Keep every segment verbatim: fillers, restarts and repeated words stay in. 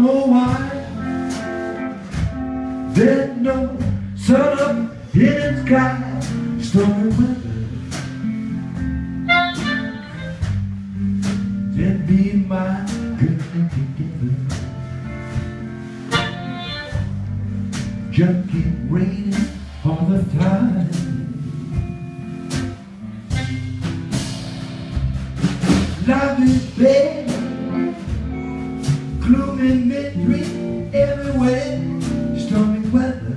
know why. There's no sun up in the sky. Stormy weather, then be my good thing together. Just keep raining all the time. Life is bad, gloomy misery everywhere. Stormy weather,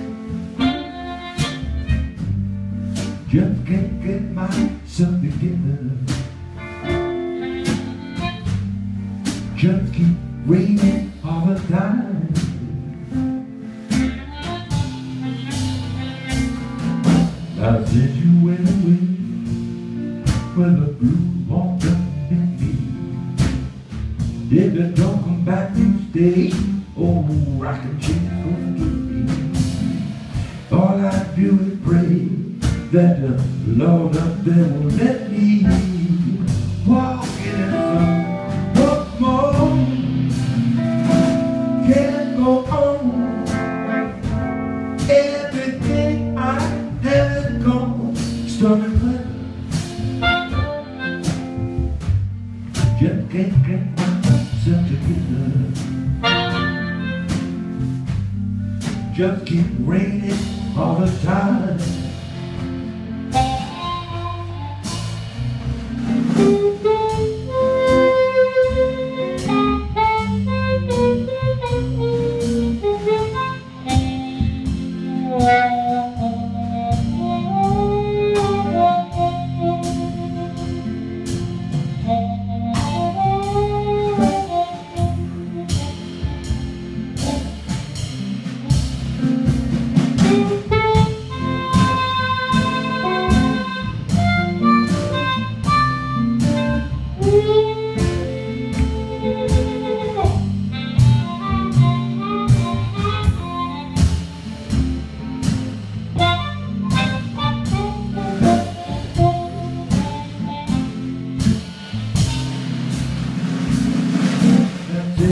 just can't get myself together. Just keep raining all the time. Now since you went away, well the blue won't come in me. If you don't come back to stay, oh, I can change completely. All I do is pray that the Lord up there will let me walk in the sun. What more can go on? Everything I have is gone. Stormy weather, just can't get myself together. Just keep raining all the time.